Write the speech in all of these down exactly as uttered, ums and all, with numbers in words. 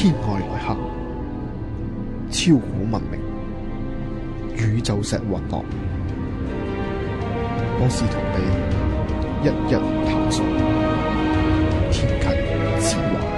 天外來客，超古文明，宇宙石雲樂，我試圖你一一探索天啟之環。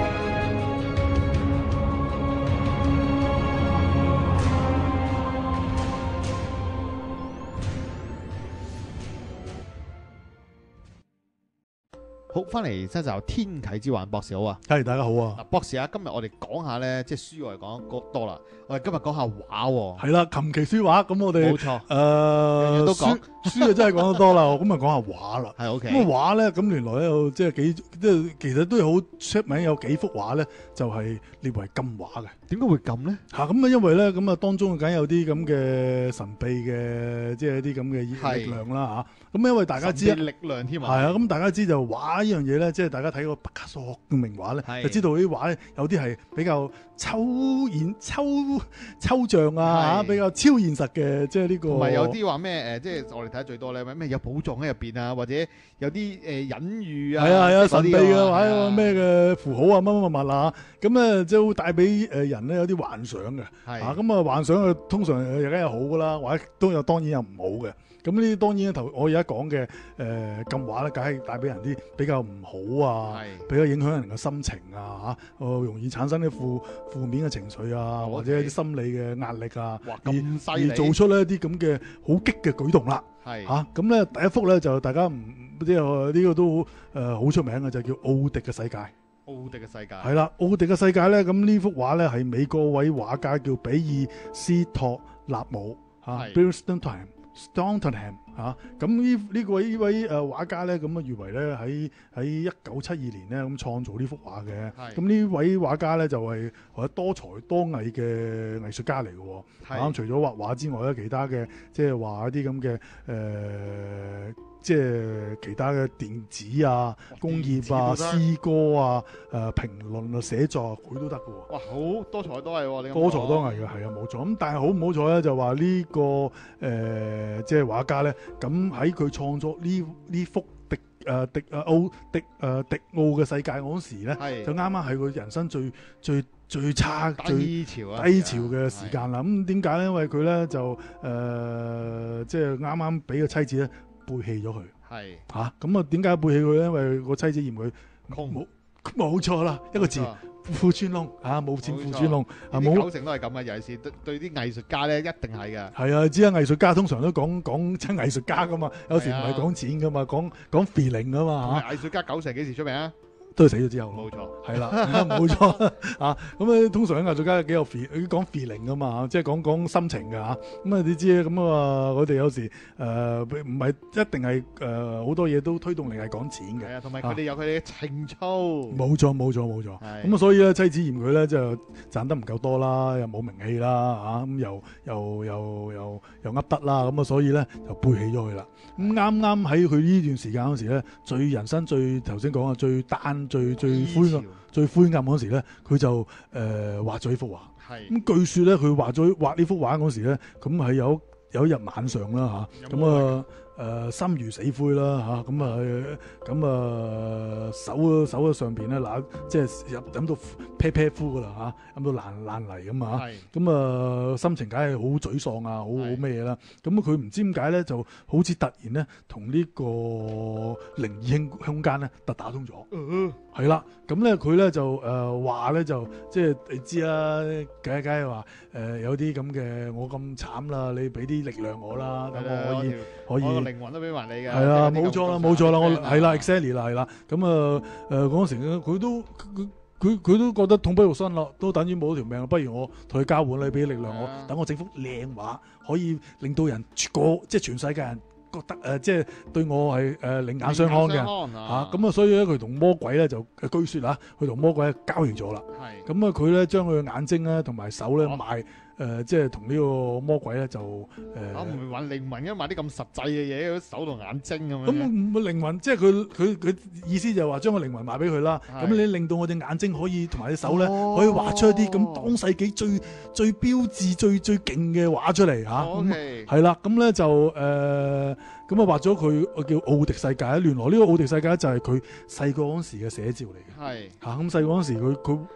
好，翻嚟即係就天啟之環，博士好啊！ 係大家好啊！ 嗱，博士啊，今日我哋講下咧，即係書我哋講多啦。我哋今日講下畫喎。 係啦，琴棋書畫咁我哋冇錯， 誒樣樣都講書書就真係講得多啦，咁啊講下畫啦。 係 OK。 咁啊畫咧，咁原來咧有即係幾即係其實都係好出名，有幾幅畫咧就係列為禁畫嘅。 點解會咁咧？ 嚇咁啊，因為咧咁啊當中梗有啲咁嘅神秘嘅，即係一啲咁嘅力量啦嚇。咁因為大家知神秘力量添啊。 係啊，咁大家知就畫呢樣嘢咧，即係大家睇過畢加索嘅名畫咧， 係就知道啲畫咧有啲係比較抽現抽抽象啊， 係比較超現實嘅，即係呢個。 同埋有啲話咩誒，即係我哋睇得最多咧，咩咩有寶藏喺入邊啊，或者有啲誒隱喻啊， 係啊係啊，神秘嘅或或者咩嘅符號啊乜乜乜物啊，咁咧即係會帶俾誒人咧有啲幻想嘅。 係啊，咁啊幻想嘅通常誒有梗有好噶啦，或者都有當然有唔好嘅。咁呢啲當然頭我而家講嘅誒禁畫咧，梗係帶俾人啲比較唔好啊，比較影響人嘅心情啊嚇，誒容易產生啲負負面嘅情緒啊，或者一啲心理嘅壓力啊， 哇咁犀利而做出呢一啲咁嘅好激嘅舉動啦。 係嚇咁咧第一幅咧就大家唔即係呢個都誒好出名嘅，就叫奧迪嘅世界。 奧迪嘅世界係啦，奧迪嘅世界咧，咁呢幅畫咧係美國位畫家叫比爾斯托納姆嚇 Bill Stoneham 嚇，咁呢呢個呢位誒畫家咧，咁啊譽為咧喺喺一九七二年咧咁創造呢幅畫嘅。咁呢位畫家咧就係或者多才多藝嘅藝術家嚟嘅喎。咁除咗畫畫之外咧，其他嘅即係話一啲咁嘅誒。即係其他嘅電子啊、工業啊、詩歌啊、誒、呃、評論啊、寫作啊，佢都得嘅喎。 哇，好多才多藝喎！你多才多藝嘅係啊，冇錯。咁但係好唔好彩咧，就話呢、這個誒、呃、即係畫家咧，咁喺佢創作呢呢幅迪誒、呃、迪誒奧迪誒、呃、迪奧嘅世界嗰時咧，就啱啱係佢人生最最最差低潮啊低潮嘅時間啦。咁點解咧？因為佢咧就誒、呃、即係啱啱俾個妻子咧。背棄咗佢， 係嚇咁啊？點解背棄佢咧？因為個妻子嫌佢冇冇錯啦，一個字褲穿窿嚇，冇錢褲穿窿啊！冇九成都係咁啊！尤其是對對啲藝術家咧，一定係㗎。 係啊，知啊，藝術家通常都講講真藝術家噶嘛，有時唔係講錢噶嘛，講講 feeling 噶嘛嚇。 藝術家九成幾時出名啊？ 都係死咗之後， 冇錯， 係啦，冇錯啊！咁咧通常藝術家幾有 feel，佢講 feeling 噶嘛，即係講講心情㗎嚇。咁啊，你知啊，咁啊，我哋有時誒唔係一定係誒好多嘢都推動力係講錢嘅。 係啊，同埋佢哋有佢哋嘅情操。 冇錯，冇錯，冇錯。咁啊，所以咧妻子嫌佢咧就賺得唔夠多啦，又冇名氣啦嚇，咁又又又又又噏得啦，咁啊，所以咧就背棄咗佢啦。咁啱啱喺佢呢段時間嗰時咧，最人生最頭先講嘅最單。最最灰暗、最灰暗嗰時咧，佢就誒、呃、畫咗呢幅畫。咁據說咧，佢畫咗畫呢幅畫嗰時咧，咁係有有一日晚上啦嚇，咁啊誒心如死灰啦嚇，咁啊咁啊手手喺上邊咧嗱，即係入飲到啤啤呼噶啦嚇，飲到爛爛泥咁啊，咁啊心情梗係好沮喪啊，好好咩嘢啦。咁佢唔知點解咧，就好似突然咧同呢個靈異空空間咧突打通咗。係啦，咁咧佢咧就誒話咧就即係你知啦，梗係梗係話誒有啲咁嘅我咁慘啦，你俾啲力量我啦，等我可以可以我個靈魂都俾埋你嘅。 係啦，冇錯啦，冇錯啦，我係啦 ，exactly 啦，係啦，咁啊誒嗰陣時咧，佢都佢佢佢都覺得痛不欲生咯，都等於冇條命，不如我同佢交換，你俾力量我，等我整幅靚畫，可以令到人個即係全世界人。覺得誒、呃、即係對我係誒另眼相看嘅嚇，咁啊所以咧佢同魔鬼咧就據説啊，佢同魔鬼交易咗啦。係咁啊，佢咧將佢嘅眼睛咧同埋手咧賣誒，即係同呢個魔鬼咧就誒。我唔係揾靈魂，因為買啲咁實際嘅嘢，手同眼睛咁樣。 咁唔係靈魂，即係佢佢佢意思就係話將個靈魂賣俾佢啦。咁你令到我隻眼睛可以同埋隻手咧， 哦、 可以畫出一啲咁當世紀最最標誌、最最勁嘅畫出嚟嚇。咁係啦，咁咧就誒。呃咁啊畫咗佢叫奧迪世界，原來呢個奧迪世界就係佢細個嗰時嘅寫照嚟嘅。係嚇，咁細個嗰時佢佢佢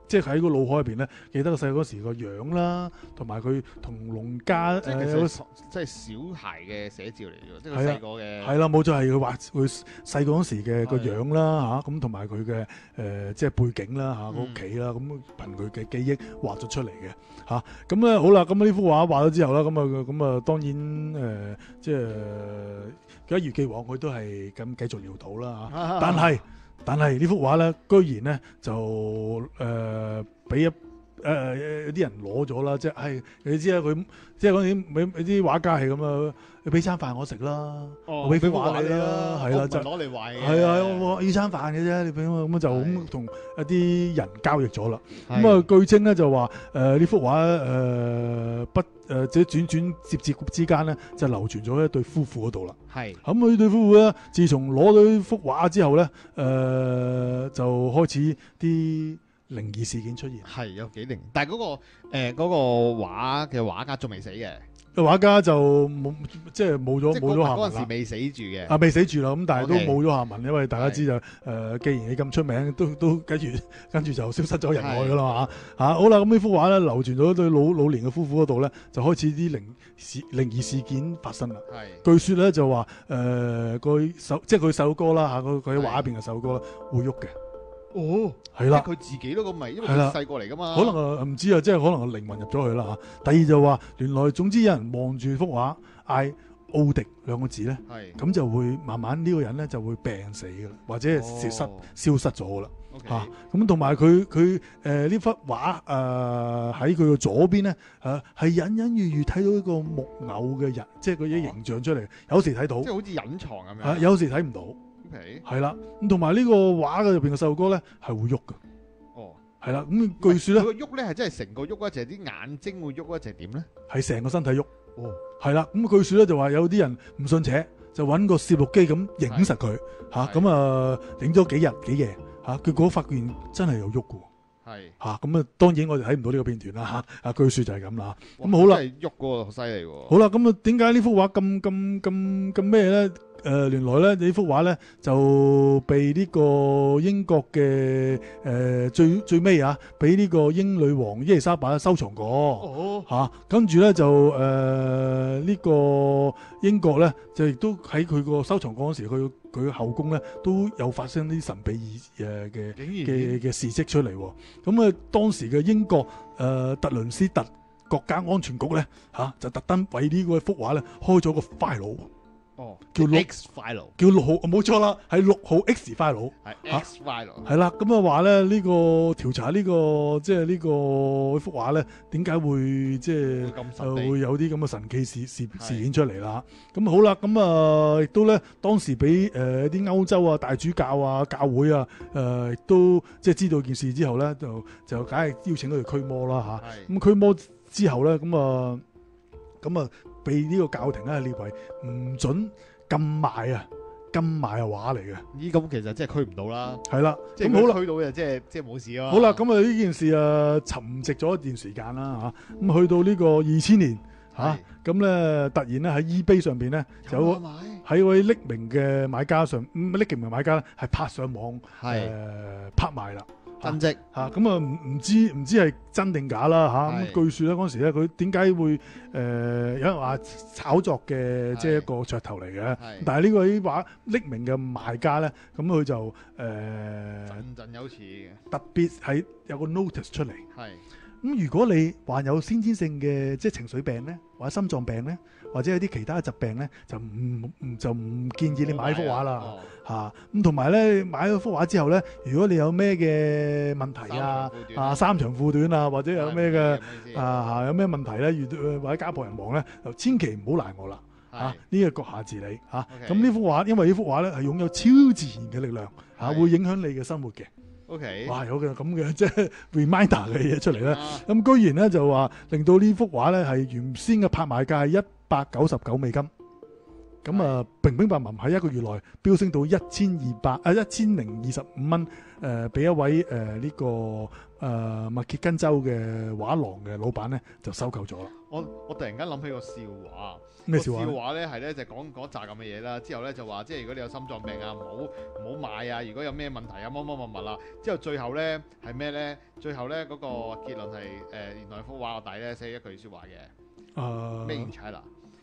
即係喺個腦海入邊咧，記得個細個嗰時個樣啦，同埋佢同農家即係其實即係小孩嘅寫照嚟嘅，即係佢細個嘅。 係啦，冇錯，係佢畫佢細個嗰時嘅個樣啦嚇，咁同埋佢嘅誒即係背景啦嚇，個屋企啦，咁憑佢嘅記憶畫咗出嚟嘅嚇。咁咧好啦，咁呢幅畫畫咗之後啦，咁啊咁啊當然誒、呃、即係一如既往，佢都係咁繼續潦倒啦嚇。但係但係呢幅畫咧，居然咧就誒俾、呃、一誒、呃、有啲人攞咗啦，即係、哎、你知啦，佢即係嗰啲啲啲畫家係咁啊，你俾餐飯我食啦，哦、我俾幅畫你啦，係啦，就攞嚟壞嘅， 係啊，我要餐飯嘅啫，你俾我咁就咁同一啲人交易咗啦。咁啊，據稱咧就話誒呢幅畫誒、呃、不誒即係轉轉接接之間咧，就流傳咗一對夫婦嗰度啦。 係咁佢對夫婦咧，自從攞到呢幅畫之後咧，誒、呃、就開始啲靈異事件出現。 係有幾靈，但係嗰、嗰個誒嗰、呃嗰個畫嘅畫家仲未死嘅。 個畫家就冇即係冇咗冇咗下文啦。 嗰陣時未死住嘅。 啊，未死住啦，咁但係都 Okay. 冇咗下文，因為大家知就誒、呃，既然你咁出名，都都跟住跟住就消失咗人外噶啦嘛嚇。好啦，咁呢幅畫咧流傳咗對老老年嘅夫婦嗰度咧，就開始啲靈事靈異事件發生啦。係。據說咧就話誒個首即係佢首歌啦嚇，佢佢喺畫入邊嘅首歌會喐嘅。哦，係啦， 佢自己都咁咪，因為佢細個嚟噶嘛。 可能啊唔知啊，即係可能個靈魂入咗去啦嚇。第二就話原來總之有人望住幅畫嗌奧迪兩個字咧，咁就會慢慢呢個人咧就會病死噶啦，或者係消失、哦、消失咗噶啦嚇。咁同埋佢佢誒呢幅畫誒喺佢嘅左邊咧誒係隱隱約約睇到一個木偶嘅人，即係佢啲形象出嚟，有時睇到， 即係好似隱藏咁樣。 啊，有時睇唔到。係啦，咁同埋呢個畫嘅入邊嘅細路哥咧係會喐嘅。哦，係啦，咁據說咧， 佢個喐咧係真係成個喐啊，定係啲眼睛會喐啊，定係點咧？係成個身體喐。 哦， 係啦，咁據說咧就話有啲人唔信邪，就揾個攝錄機咁影實佢嚇，咁啊影咗幾日幾夜嚇，結果發現真係有喐嘅。係嚇，咁啊當然我哋睇唔到呢個片段啦嚇，啊據說就係咁啦。咁好啦， 真係喐嘅，好犀利喎。 好啦，咁啊點解呢幅畫咁咁咁咁咩咧？誒、呃、原來咧呢幅畫咧就被呢個英國嘅誒、呃、最最尾啊，俾呢個英女王伊麗莎白收藏過。哦，嚇、啊，跟住咧就誒呢、呃這個英國咧就亦都喺佢個收藏過嗰時，佢佢後宮咧都有發生啲神秘誒嘅嘅嘅事蹟出嚟。咁啊當時嘅英國誒、呃、特倫斯特國家安全局咧嚇、啊、就特登為呢個幅畫咧開咗個 file。 哦， 叫六 X file， 叫六號，冇錯啦，係六號 X file， 係 X file， 係啦，咁啊話咧呢個調查呢、這個即係呢個幅畫咧，點解會即係誒會有啲咁嘅神奇事事事件出嚟啦？咁好啦，咁啊亦都咧當時俾誒啲歐洲啊大主教啊教會啊誒亦都即係知道件事之後咧，就就梗係邀請佢哋驅魔啦嚇。咁驅魔之後咧，咁啊咁啊。被呢個教廷咧列為唔準禁賣啊，禁賣係畫嚟嘅。 咦，咁其實即係驅唔到啦。 係啦， 咁好啦，驅到就即係即係冇事咯。 好啦，咁啊呢件事啊沉寂咗一段時間啦嚇，咁去到呢個二千年嚇，咁咧突然咧喺 eBay 上邊咧有喺位匿名嘅買家上，匿名買家咧係拍上網誒拍賣啦。 增值嚇，咁啊唔唔知唔知係真定假啦嚇，咁據說咧嗰時咧佢點解會誒、呃、有人話炒作嘅即係一個噱頭嚟嘅，但係呢個啲畫匿名嘅賣家咧，咁佢就誒振振有詞嘅， 特別係有個 notice 出嚟。 係咁如果你患有先天性嘅即係情緒病咧，或者心臟病咧，或者有啲其他嘅疾病咧，就唔唔就唔建議你買呢幅畫啦嚇。咁同埋咧買咗幅畫之後咧，如果你有咩嘅問題啊啊三長褲短啊，或者有咩嘅啊有咩問題咧，遇到或者家破人亡咧，就千祈唔好賴我啦嚇。呢個閣下治理嚇。咁呢幅畫因為呢幅畫咧係擁有超自然嘅力量嚇，會影響你嘅生活嘅。 O.K. 哇，有嘅咁嘅即係 reminder 嘅嘢出嚟咧，咁、啊、居然咧就話令到呢幅畫咧係原先嘅拍賣價係一百九十九美金， 咁啊，平平白文喺一個月內飆升到一千二百啊一千零二十五蚊，誒俾一位誒呢、呃這個誒、呃、密歇根州嘅畫廊嘅老闆咧就收購咗啦。 我我突然間諗起個笑話， 咩笑話？ 笑話咧係咧就講講扎咁嘅嘢啦。之後咧就話即係如果你有心臟病啊，唔好唔好買啊。如果有咩問題啊，乜乜乜乜啦。之後最後咧係咩咧？最後咧嗰、那個結論係誒、呃、原來幅畫個底咧寫一句説話嘅。誒 Made in China。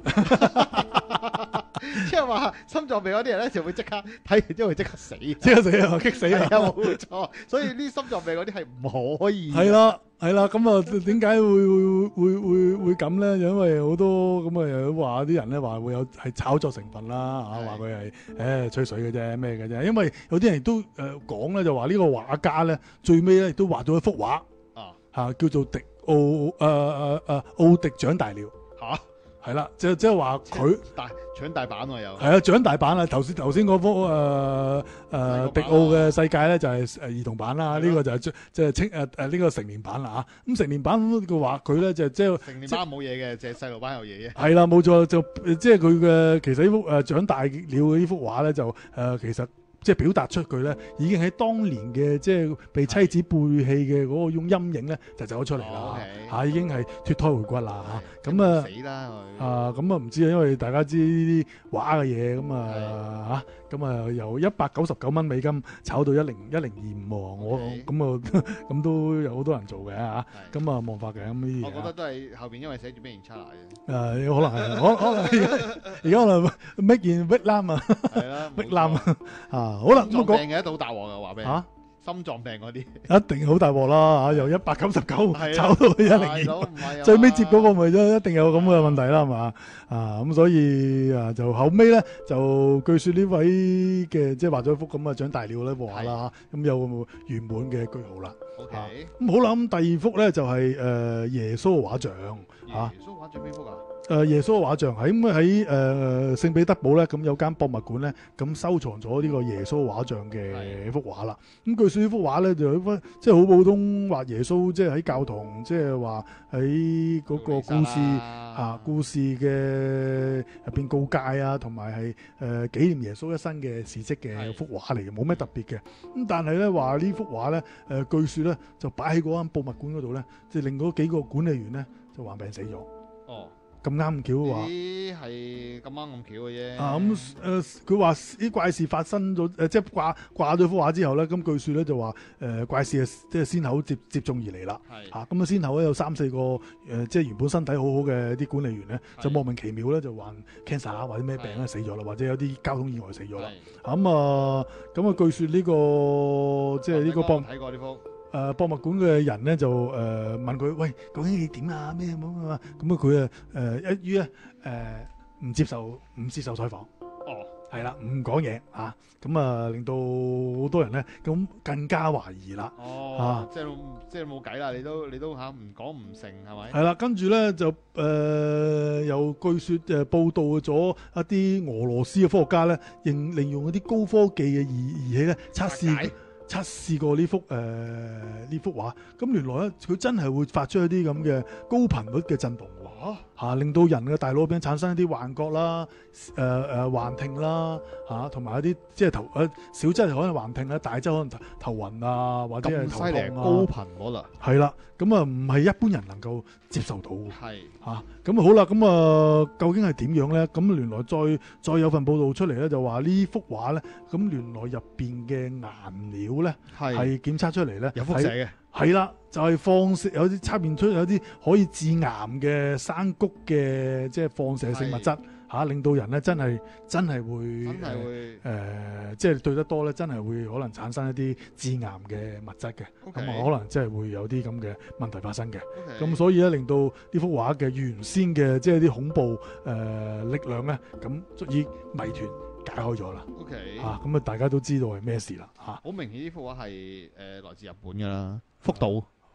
即係話心臟病嗰啲人咧就會即刻睇完之後會即刻死，即刻死啊，激死啊， 冇錯。所以呢心臟病嗰啲係唔可以。 係啦，係啦。咁啊，點解會會會會會咁咧？因為好多咁啊，又話啲人咧話會有係炒作成分啦，嚇話佢係誒吹水嘅啫，咩嘅啫。因為有啲人都誒講咧，就話呢個畫家咧最尾咧都畫咗一幅畫啊，嚇叫做迪奧誒誒誒奧迪長大了嚇。係啦，即即係話佢大搶大版喎又係啊，搶大版啦！頭先頭先嗰幅誒誒迪奧嘅世界咧就係誒兒童版啦，呢個就係即即係清誒誒呢個成年版啦嚇。咁成年版嘅話，佢咧就即係成年版冇嘢嘅，淨係細路版有嘢嘅。 係啦，冇錯，就即係佢嘅其實呢幅誒長大了嘅呢幅畫咧就誒其實。即係表達出佢咧，已經喺當年嘅即係被妻子背棄嘅嗰個種陰影咧，就走咗出嚟啦嚇，已經係脫胎回骨啦嚇。咁啊死啦佢啊咁啊唔知啊，因為大家知呢啲畫嘅嘢咁啊嚇，咁啊由一百九十九蚊美金炒到一零一零二五喎，我咁啊咁都有好多人做嘅嚇，咁啊冇法嘅咁呢啲嘢。 我覺得都係後邊因為寫住 Made in China 嘅。 誒可能係，可可能而家而家可能 Make in Vietnam 啊， 係啦 ，Vietnam 啊。好啦， 心臟病嘅都好大鑊嘅話俾你嚇，心臟病嗰啲一定好大鑊啦嚇，由一百九十九炒到一零二，最尾接嗰個咪都一定有咁嘅問題啦，係嘛啊咁，所以啊就後尾咧就據說呢位嘅即係畫咗幅咁啊長大了呢幅畫啦，咁有圓滿嘅句號啦。 OK， 咁好啦，咁第二幅咧就係誒耶穌嘅畫像嚇。 耶穌畫像邊幅啊？ 誒耶穌嘅畫像喺咁喺誒聖彼得堡咧，咁有間博物館咧，咁收藏咗呢個耶穌畫像嘅幅畫啦。咁據說呢幅畫咧就即係好普通畫耶穌，即係喺教堂，即係話喺嗰個故事啊故事嘅入邊告誡啊，同埋係誒紀念耶穌一生嘅事蹟嘅幅畫嚟嘅，冇咩特別嘅。咁但係咧話呢幅畫咧誒據說咧就擺喺嗰間博物館嗰度咧，即係令嗰幾個管理員咧就患病死咗。哦。咁啱咁巧話， 咦係咁啱咁巧嘅啫。 啊咁誒，佢話啲怪事發生咗，誒、呃、即係掛掛咗幅畫之後咧，咁據說咧就話誒、呃、怪事係即係先後接接踵而嚟啦。係嚇咁啊，先後咧有三四個誒、呃，即係原本身體好好嘅啲管理員咧，就莫名其妙咧就患 cancer 或者咩病咧死咗啦，或者有啲交通意外死咗啦。咁啊咁啊，據說呢、這個即係呢個博睇過呢幅。 誒、呃、博物館嘅人咧就誒、呃、問佢：喂，究竟你點啊？咩咁啊？咁啊佢啊誒一於咧誒唔接受唔接受採訪。哦，係啦，唔講嘢嚇，咁啊令到好多人咧咁更加懷疑啦。 哦，啊、即係即係冇計啦，你都你都嚇唔講唔成係咪？ 係啦，跟住咧就誒、呃、又據說誒報道咗一啲俄羅斯嘅科學家咧，應利用一啲高科技嘅儀儀器咧測試。測試過呢幅誒呢、呃、幅畫，咁原來咧佢真係會發出一啲咁嘅高頻率嘅震動喎，嚇、啊、令到人嘅大腦入邊產生一啲幻覺啦、誒、呃、誒幻聽啦，嚇同埋一啲即係頭誒小則可能幻聽啦，大則可能頭頭暈啊，或者係頭痛啊， 高頻率啦， 係啦，咁啊唔係一般人能夠接受到嘅， 係嚇咁好啦，咁啊究竟係點樣咧？咁原來再再有份報道出嚟咧，就話呢幅畫咧，咁原來入邊嘅顏料咧係檢測出嚟咧有輻射嘅， 係啦，就係、是、放射有啲測驗出有啲可以致癌嘅山谷嘅即係放射性物質嚇、啊，令到人咧真係真係會真係會誒、 呃，即係對得多咧，真係會可能產生一啲致癌嘅物質嘅，咁、okay. 啊可能真係會有啲咁嘅問題發生嘅，咁、okay. 所以咧令到呢幅畫嘅原先嘅即係啲恐怖誒、呃、力量咧，咁足以謎團解開咗啦。OK，嚇咁啊，大家都知道係咩事啦嚇。 好明顯呢幅畫係誒來自日本㗎啦，福島。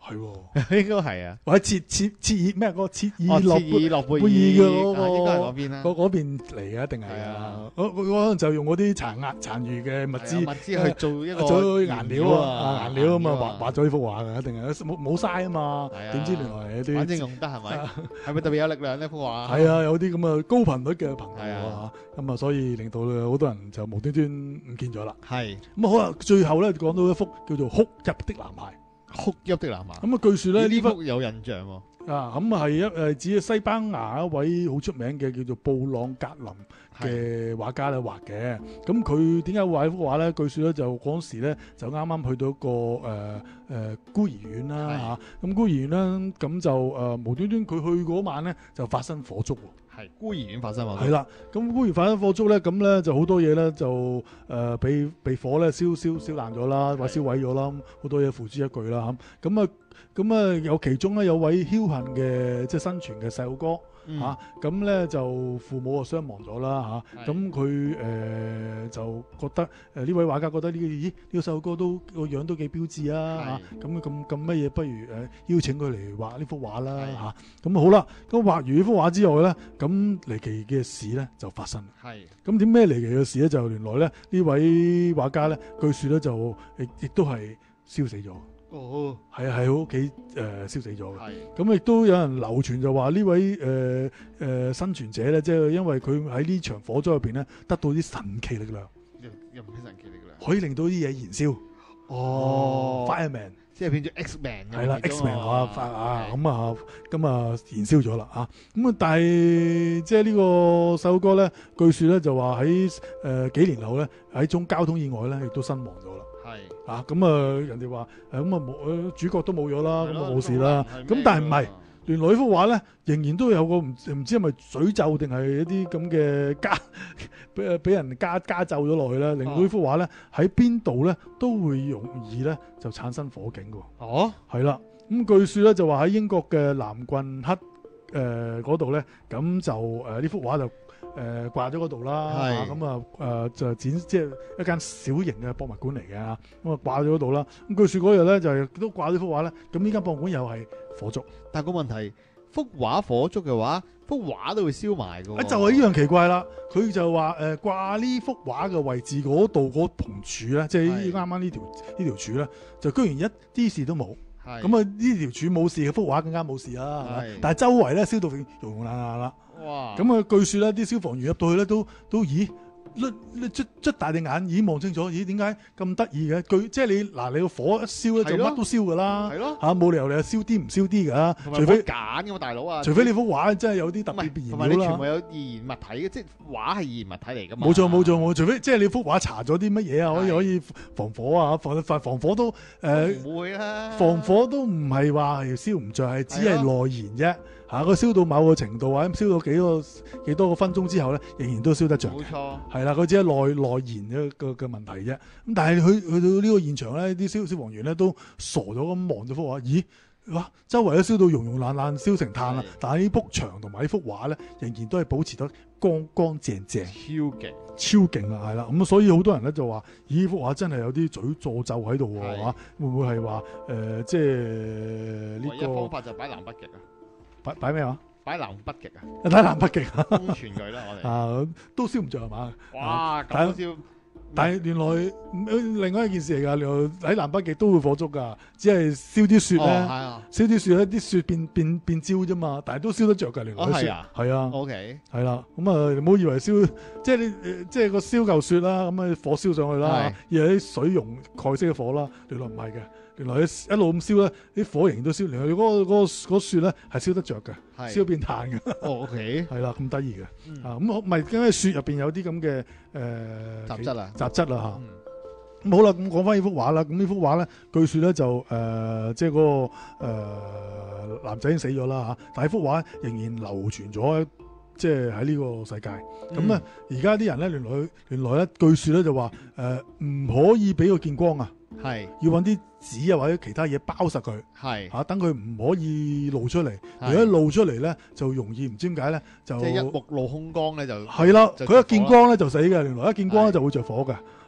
係喎， 應該係啊， 或者切切切爾咩嗰個切爾哦， 諾切爾諾貝爾貝爾嘅嗰個啊應該係嗰邊啦。 嗰嗰邊嚟嘅一定係係啊啊！ 我我可能就用嗰啲殘壓殘餘嘅物係啊資物資去做一個做顏料啊， 啊顏料啊嘛， 顏畫畫咗呢幅畫嘅，一定係冇冇嘥啊嘛。 係啊點知原來係反正啲用得係咪？係咪特別有力量呢幅畫？ 係啊，有啲咁嘅高頻率嘅朋係啊友啊，咁啊，所以令到好多人就無端端唔見咗啦。 係咁啊好啦，最後咧講到一幅叫做《哭泣的男孩》。 哭泣的男孩。 咁啊，據說咧呢幅呢幅有印象喎。 啊，咁係一誒指西班牙一位好出名嘅叫做布朗格林嘅畫家咧畫嘅。咁佢點解會畫呢幅畫咧？據說咧就嗰時咧就啱啱去到一個誒誒、呃呃、孤兒院啦嚇。咁、啊、孤兒院咧咁就誒、呃、無端端佢去嗰晚咧就發生火燭喎。 係孤兒院發生喎。 係啦，咁孤兒發生火燭咧，咁咧就好多嘢咧就誒被被火咧燒燒燒爛咗啦，或者燒毀咗啦，好多嘢付之一炬啦嚇。咁啊咁啊有其中咧有位僥倖嘅即係生存嘅細路哥。 嗯嚇咁咧就父母啊傷亡咗啦嚇，咁佢誒就覺得誒呢、呃、位畫家覺得呢、這個咦呢、這個細路哥都個樣都幾標緻啊嚇，咁咁咁乜嘢不如誒、呃、邀請佢嚟畫呢幅畫啦嚇，咁、啊、好啦，咁畫完呢幅畫之外咧，咁離奇嘅事咧就發生。係，咁點咩離奇嘅事咧？就原來咧呢位畫家咧，據說咧就亦亦都係燒死咗。哦，係啊，喺屋企誒燒死咗嘅。係，咁亦都有人流傳就話呢位誒誒、呃、生存者咧，即係因為佢喺呢場火災入邊咧，得到啲神奇力量。 又又唔係神奇力量， 可以令到啲嘢燃燒。哦 ，Fireman， 即係變咗 X-Man。 係啦 ，X-Man 啊，啊咁啊，咁啊燃燒咗啦嚇。咁啊，但係即係呢個細路哥咧，據說咧就話喺誒幾年後咧，喺一宗交通意外咧，亦都身亡咗啦。係啊，咁啊，人哋話誒咁啊冇主角都冇咗啦，咁啊冇事啦。咁但係唔係，原來呢幅畫咧仍然都有個唔唔知係咪詛咒定係一啲咁嘅加俾俾人加加咒咗落去咧，令到呢幅畫咧喺邊度咧都會容易咧就產生火警嘅。哦，係啦。咁據說咧就話喺英國嘅南郡克誒嗰度咧，咁就誒呢幅畫就。誒掛咗嗰度啦，咁啊誒就展即係一間小型嘅博物館嚟嘅，咁啊掛咗嗰度啦。咁據說嗰日咧就係都掛咗幅畫咧，咁呢間博物館又係火燭。但係個問題，幅畫火燭嘅話，幅畫都會燒埋嘅。啊，就係呢樣奇怪啦。佢就話誒掛呢幅畫嘅位置嗰度嗰棚柱咧，即係啱啱呢條呢條柱咧，就居然一啲事都冇。咁啊呢條柱冇事，幅畫更加冇事啦。但係周圍咧燒到溶溶爛爛啦。哇！咁啊，據說咧，啲消防員入到去咧，都都咦，捽捽捽大隻眼，咦望清楚，咦點解咁得意嘅？據即係你嗱，你個火一燒咧，就乜都燒噶啦，係咯嚇，冇理由你係燒啲唔燒啲㗎，除非揀㗎嘛，大佬啊！除非你幅畫真係有啲特別變燃料啦，同埋你全部有易燃物體嘅，即係畫係易燃物體嚟㗎嘛。冇錯冇錯冇，除非即係你幅畫搽咗啲乜嘢啊，可以可以防火啊，防防防火都誒唔會啦，防火都唔係話係燒唔着，係只係內燃啫。嚇！佢燒到某個程度，或者燒到幾個幾多個分鐘之後咧，仍然都燒得着。冇錯，係啦，佢只係內內燃嘅個嘅問題啫。咁但係去去到呢個現場咧，啲消消防員咧都傻咗咁望咗幅畫，咦？哇！周圍都燒到溶溶爛爛，燒成炭啦。但係呢幅牆同埋呢幅畫咧，仍然都係保持得乾乾淨淨。超勁！超勁啦，係啦。咁所以好多人咧就話：咦，呢幅畫真係有啲詛詛咒喺度喎嚇！會唔會係話誒？即係呢個唯一方法就擺南北極啊！擺擺咩話？擺南北極啊！睇南北極啊！封存佢啦，我哋啊都燒唔着係嘛？哇！咁燒，但係原來另外一件事嚟㗎，原來喺南北極都會火燭㗎，只係燒啲雪咧，燒啲雪咧，啲雪變變變焦啫嘛，但係都燒得着㗎。原來啲雪係啊，OK，係啦，咁啊你唔好以為燒，即係你即係個燒嚿雪啦，咁啊火燒上去啦，而係啲水溶蓋式嘅火啦，原來唔係嘅。原來一路咁燒咧，啲火仍然都燒。原來嗰個嗰個嗰雪咧係燒得着嘅，燒變炭嘅。哦，OK，係啦，咁得意嘅。啊，咁唔係因為雪入邊有啲咁嘅誒雜質啊，雜質啊嚇。咁好啦，咁講翻呢幅畫啦。咁呢幅畫咧，據説咧就誒，即係嗰個誒男仔已經死咗啦嚇，但係幅畫仍然流傳咗，即係喺呢個世界。咁咧，而家啲人咧，原來原來咧，據説咧就話誒唔可以俾佢見光啊。係要揾啲紙啊或者其他嘢包實佢，係嚇等佢唔可以露出嚟。如果露出嚟咧，就容易唔知點解咧，就即係一目露凶光咧就係啦。佢一見光咧就死嘅，原來一見光咧就會着火嘅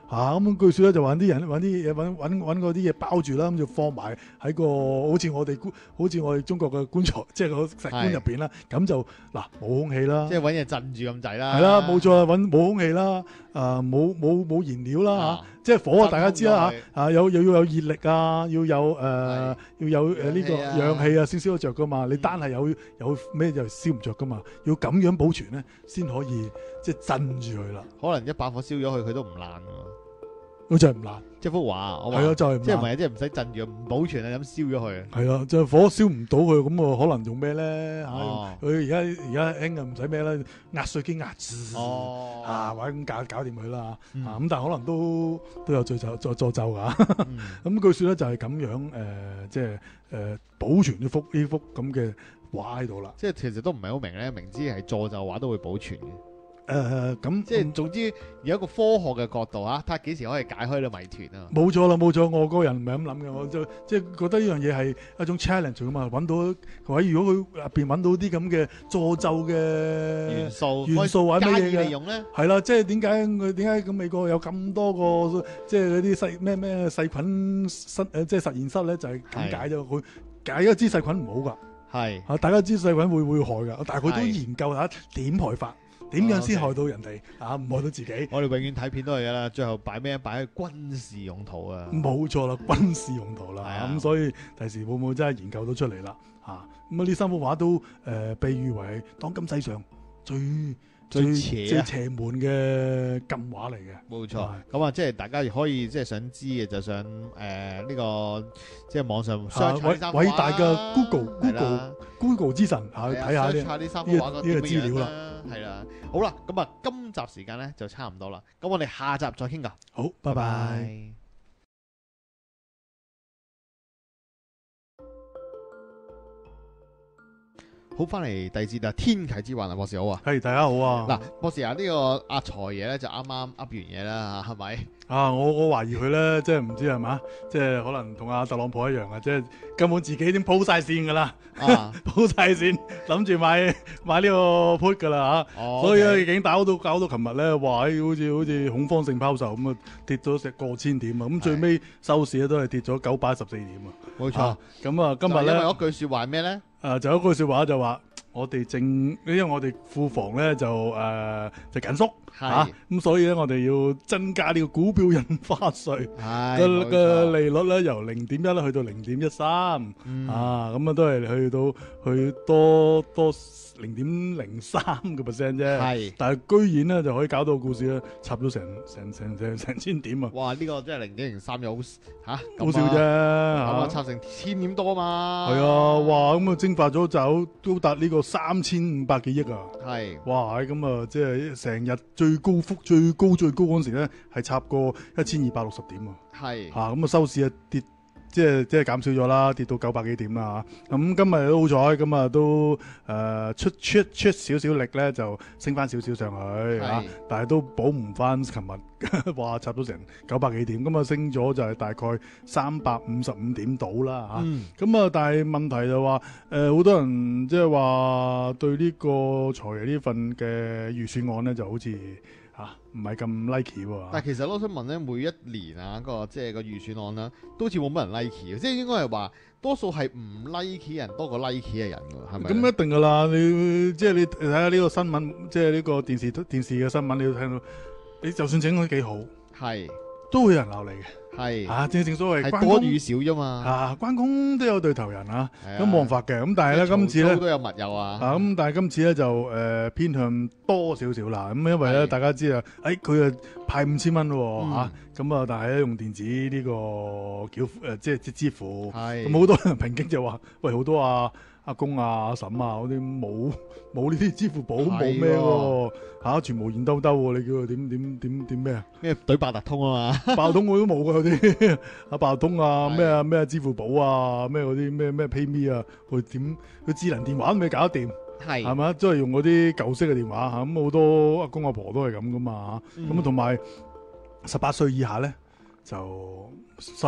嚇咁據說咧就揾啲人揾啲嘢揾揾揾嗰啲嘢包住啦，咁就放埋喺個好似我哋好似我哋中國嘅棺材，即係個石棺入邊啦。咁就嗱冇空氣啦， 即係揾嘢鎮住咁滯啦。 係啦，冇錯啦，揾冇空氣啦，啊冇冇冇燃料啦嚇、啊，即係火啊！大家知啦嚇，啊有又要有熱力啊，要有誒、呃、要有誒呢個氧氣啊先燒得着噶嘛。你單係有有咩就燒唔着噶嘛，要咁樣保存咧先可以即係鎮住佢啦。 可能一把火燒咗佢，佢都唔爛㗎。 佢就係唔爛， 即係幅畫，我話係啊，就係即係唔係即係唔使鎮住，唔保存啊，咁燒咗佢。 係啊，就係火燒唔到佢，咁啊可能用咩咧嚇？ 哦佢而家而家興啊，唔使咩啦，壓水機壓住， 哦啊或者咁搞搞掂佢啦嗯嚇。啊咁但係可能都都有詛咒詛詛咒㗎。 嗯咁據說咧就係咁樣誒、呃，即係誒、呃、保存呢幅呢幅咁嘅畫喺度啦。 即係其實都唔係好明咧，明知係詛咒畫都會保存嘅。 誒咁即係總之有一個科學嘅角度啊，睇下幾時可以解開呢個謎團啊！ 冇錯啦，冇錯，我個人唔係咁諗嘅，我就即係覺得呢樣嘢係一種 challenge 㗎嘛，揾到佢如果佢入邊揾到啲咁嘅詛咒嘅元素元素或者乜加以嘢利用咧， 係啦，即係點解佢點解咁美國有咁多個即係嗰啲細咩咩細菌室誒即係實驗室咧，就係咁解咗佢解咗支細菌唔好㗎， 係啊大家知細菌會會害㗎，但係佢都係研究下點害法。點樣先害到人哋啊？唔害到自己。 我哋永遠睇片都係㗎啦，最後擺咩？擺喺軍事用途啊！ 冇錯啦，軍事用途啦。咁、 啊嗯、所以第時會唔會真係研究到出嚟啦？嚇咁啊！呢三幅畫都誒、呃、被譽為當今世上最最邪啊最邪門嘅禁畫嚟嘅。 冇錯，咁啊，即係大家可以即係想知嘅，就上誒呢個即係網上 search 偉偉大嘅 Google 係啦 Google Google 之神嚇，睇下 ，search 下呢三幅畫呢個資料啦。 係啦，好啦，咁啊，今集時間咧就差唔多啦，咁我哋下集再傾㗎。 好，拜拜。 好，翻嚟第二節啊，天啟之環啊，博士好啊。 係，大家好啊。 嗱，博士啊，呢個阿財爺咧就啱啱噏完嘢啦，係咪？ 啊！我我懷疑佢咧，即係唔知係嘛，即係可能同阿特朗普一樣啊，即係根本自己已經鋪晒線㗎啦， 啊、 鋪晒線，諗住買買呢個 put 㗎啦嚇， 哦、 所以咧 okay 已經搞到搞到琴日咧，哇！好似好似恐慌性拋售咁啊，跌咗成過千點啊，咁最尾收市咧都係跌咗九百一十四點啊， 冇錯。 咁啊，今日咧， 因為嗰句説話係咩咧？ 誒、啊，就有一句説話就話，我哋正，因為我哋庫房咧就誒、呃、就緊縮。嚇咁、啊，所以咧，我哋要增加呢個股票印花稅嘅嘅利率咧，由零點一咧去到零點一三， 嗯、 啊，咁啊都係去到去多多零點零三個 percent 啫。係，但係居然咧就可以搞到股市咧插咗成成成成成千點啊！ 哇！呢、呢個真係零點零三又好嚇， 好少啫， 咁啊插成千點多啊嘛。 係啊，哇！咁啊蒸發咗就高達呢個三千五百幾億啊！係，哇！咁啊即係成日最最高幅最高最高嗰陣時咧，係插過一千二百六十點啊！係嚇咁啊，收市啊跌，即係即係減少咗啦，跌到九百幾點啦嚇。咁、啊、今日都好彩，咁啊都誒、呃、出出出少少力咧，就升翻少少上去嚇、啊，但係都保唔翻琴日哇插到成九百幾點，咁啊升咗就係大概三百五十五點到啦嚇。咁、嗯、啊，但係問題就話誒好多人即係話對呢個財爺呢份嘅預算案咧，就好似嚇唔係咁 like 喎。 但係其實我想問咧，每一年啊個即係個預算案啦，都好似冇乜人 like 嘅，即係應該係話多數係唔 like 人多過 like 嘅人㗎，係咪？咁一定㗎啦，你即係你睇下呢個新聞，即係呢個電視電視嘅新聞，你要聽到，你就算整得幾好，係都會有人鬧你嘅。係啊，正正所謂係多與少啫嘛。 啊，關公都有對頭人啊，咁冇辦法嘅。咁但係咧，今次咧都有密友啊。 啊，咁但係今次咧就誒偏向多少少啦。咁因為咧，大家知啊，誒佢啊派五千蚊喎嚇，咁啊，但係咧用電子呢個繳誒即係支付，咁好多人抨擊就話，喂好多啊。阿公啊、阿嬸啊嗰啲冇冇呢啲支付寶冇咩喎嚇，全部現兜兜喎，你叫佢點點點點咩啊？ 咩對八達通啊嘛， 八達通我都冇㗎嗰啲，阿八達通啊咩啊咩支付寶啊咩嗰啲咩咩 PayMe 啊，佢點佢智能電話都未搞得掂，係係咪？都係用嗰啲舊式嘅電話嚇，咁好多阿公阿婆都係咁噶嘛嚇，咁啊同埋十八歲以下咧就 sorry。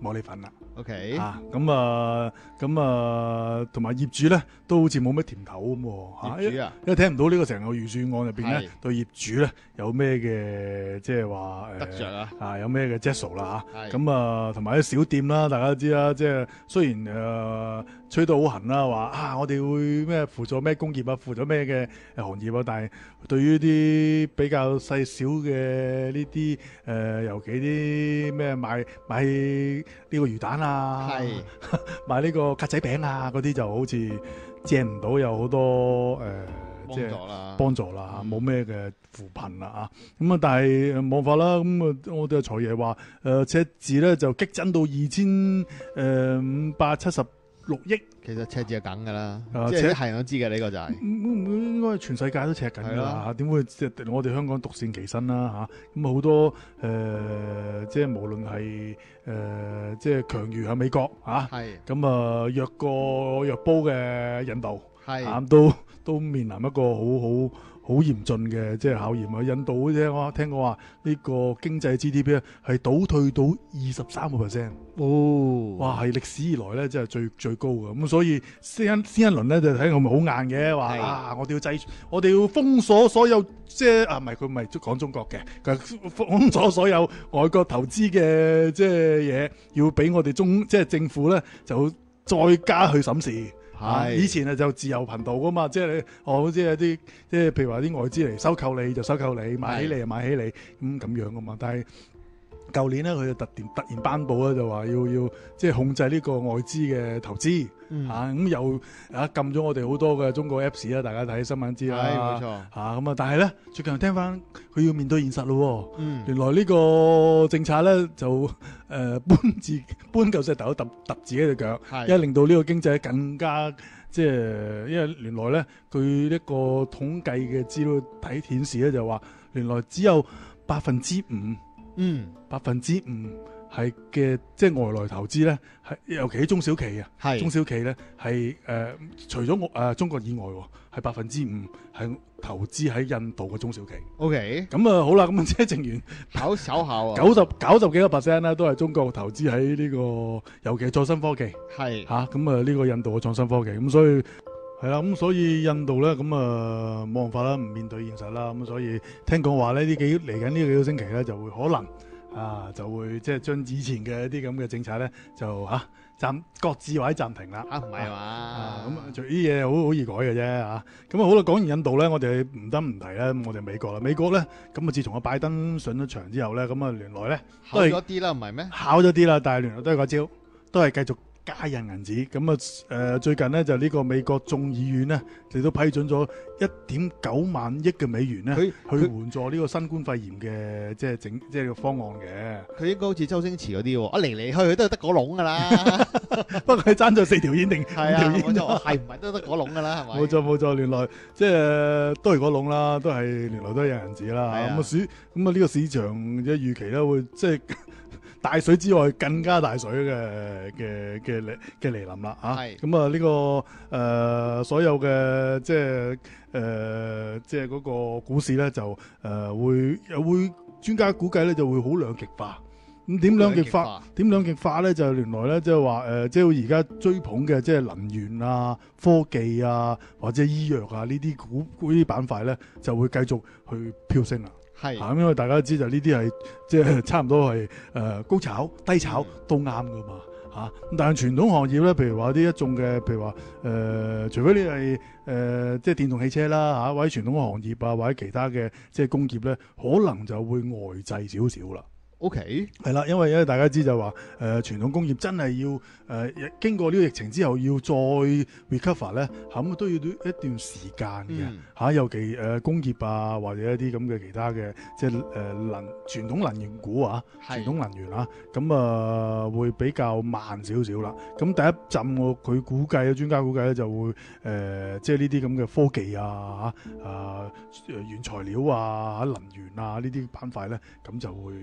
茉莉粉啦。 OK， 啊，咁啊，咁啊，同埋業主咧都好似冇乜甜頭咁喎。 業主啊， 因為聽唔到呢個成個預算案入邊咧係， 對業主咧有咩嘅即係話誒得着啊， 啊有咩嘅 gesso 啦係嚇。咁啊，同埋啲小店啦，大家都知啦，即係雖然誒、呃、吹到好痕啦，話啊我哋會咩輔助咩工業啊，輔助咩嘅誒行業啊，但係對於啲比較細小嘅呢啲誒，尤其啲咩賣買呢個魚蛋啊， 係賣呢個格仔餅啊嗰啲就好似借唔到有好多誒、呃，即係幫助啦， 幫助啦， 嗯冇咩嘅扶貧啦啊，咁啊但係冇法啦，咁啊我哋財爺話誒赤字咧就激增到二千誒五百七十六億。 其實赤字係梗㗎啦， 啊即係赤係人都知嘅呢個就係、 嗯應該全世界都赤緊㗎係啦， 咯點會即係我哋香港獨善其身啦嚇？咁好多誒、呃，即係無論係誒、呃，即係強如喺美國嚇， 係咁啊弱過弱煲嘅印度， 係啊都都面臨一個好好好嚴峻嘅即係考驗啊！印度好似我聽講話呢個經濟 G D P 咧係倒退到二十三個 percent。 哦， 哇，係歷史以來咧，真係最最高嘅。咁所以先一先一輪咧就睇我咪好硬嘅，話係啊，我哋要制，我哋要封鎖所有即係啊，唔係佢唔係講中國嘅，佢係封鎖所有外國投資嘅即係嘢，要俾我哋中即係政府咧就再加去審視。啊！以前啊就自由頻道噶嘛，即係你哦，即係啲即係譬如話啲外資嚟收購你就收購你，買起你就買起你咁咁樣噶嘛。但係舊年咧佢就突然突然頒布咧就話要要即係控制呢個外資嘅投資。 嗯啊咁又啊禁咗我哋好多嘅中國 Apps 啦，大家睇新聞知啦。 係冇錯， 嚇咁啊！但係咧最近聽翻佢要面對現實咯喎。 嗯原來呢個政策咧就誒、呃、搬字搬嚿石頭揼揼自己隻腳， 係因為令到呢個經濟更加即係，因為原來咧佢一個統計嘅資料睇顯示咧就話，原來只有百分之五， 嗯百分之五係嘅即係外來投資咧，係尤其係中小企啊， 係中小企咧係誒除咗我誒中國以外喎，係百分之五係投資喺印度嘅中小企。 OK， 咁啊好啦，咁啊即係正完。 搞手效啊， 九十九十幾個 percent 咧，都係中國投資喺呢個，尤其係創新科技係嚇。咁啊，呢個印度嘅創新科技，咁所以係啦，咁所以印度咧，咁啊冇辦法啦，唔面對現實啦。咁所以聽講話咧，呢幾嚟緊呢幾個星期咧，就會可能啊，就會即係將以前嘅一啲咁嘅政策咧，就嚇暫擱置或者暫停啦。 啊唔係嘛， 啊，咁啊，做啲嘢好好易改嘅啫嚇。咁啊，好啦，講完印度咧，我哋唔得唔提咧，我哋美國啦。美國咧，咁啊，自從阿拜登上咗場之後咧，咁啊，原來咧都係考咗啲啦，唔係咩？ 考咗啲啦，但係原來都係嗰招，都係繼續加印銀紙。咁啊，誒最近咧就呢個美國眾議院咧，亦都批准咗一點九萬億嘅美元咧， 佢去援助呢個新冠肺炎嘅即係整即係個方案嘅。 佢應該好似周星馳嗰啲喎，啊嚟嚟去去都係得嗰籠㗎啦， 不過佢爭咗四條煙定五係啊， 條煙冇錯，係唔係都得嗰籠㗎啦，係咪？ 冇錯冇錯，原來即係都係嗰籠啦，都係原來都係有銀紙啦。 係啊咁啊市咁啊呢個市場嘅預期咧會即係大水之外更加大水嘅嘅嘅嚟嘅嚟臨啦嚇。 係咁啊呢個誒、呃、所有嘅即係誒即係嗰個股市咧就誒、呃、會有會專家估計咧就會好兩極化。咁點兩極化？點兩極化咧？就係原來咧，即係話誒，即係而家追捧嘅，即係能源啊、科技啊，或者醫藥啊呢啲股呢啲板塊咧，就會繼續去飆升啦。 係嚇，因為大家都知就呢啲係即係差唔多係誒、呃、高炒、低炒、 嗯、 都啱噶嘛嚇。咁但係傳統行業咧，譬如話啲一眾嘅，譬如話誒、呃，除非你係誒、呃、即係電動汽車啦嚇，或者傳統行業啊，或者其他嘅即係工業咧，可能就會呆滯少少啦。 OK， 係啦，因為咧大家知就話誒、呃、傳統工業真係要誒、呃、經過呢個疫情之後要再 recover 咧，咁都要一段時間嘅嚇、 嗯啊，尤其誒、呃、工業啊或者一啲咁嘅其他嘅即係誒、呃、能傳統能源股啊，傳統能源啊，咁啊、呃、會比較慢少少啦。咁第一陣我佢估計咧，專家估計咧就會誒、呃、即係呢啲咁嘅科技啊嚇啊原材料啊能源啊呢啲板塊咧，咁就會誒。呃